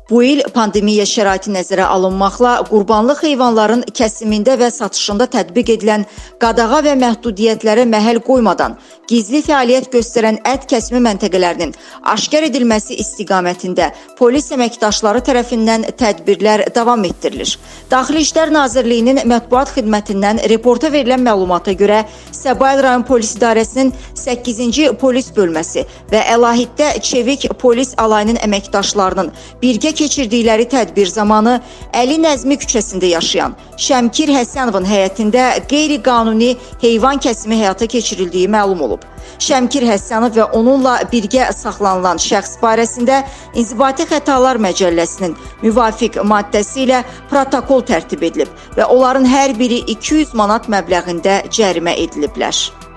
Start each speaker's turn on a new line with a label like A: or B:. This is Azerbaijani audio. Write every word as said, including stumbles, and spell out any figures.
A: Bu il pandemiya şəraiti nəzərə alınmaqla qurbanlıq heyvanların kəsimində və satışında tətbiq edilən qadağa və məhdudiyyətlərə məhəl qoymadan gizli fəaliyyət göstərən ət kəsimi məntəqələrinin aşkar edilməsi istiqamətində polis əməkdaşları tərəfindən tədbirlər davam etdirilir. Daxili İşlər Nazirliyinin mətbuat xidmətindən reporta verilən məlumata görə Səbail rayon polis idarəsinin səkkizinci polis bölməsi və əlahiddə Çevik polis alayının əməkdaşlarının birgə keçirdikləri tədbir zamanı Əli Nəzmi küçəsində yaşayan Şəmkir Həsənovun həyətində qeyri-qanuni heyvan kəsimi həyata keçirildiyi məlum olub. Şəmkir Həsənov və onunla birgə saxlanılan şəxs barəsində İnzibati Xətalar Məcəlləsinin müvafiq maddəsi ilə protokol tərtib edilib və onların hər biri iki yüz manat məbləğində cərimə ediliblər.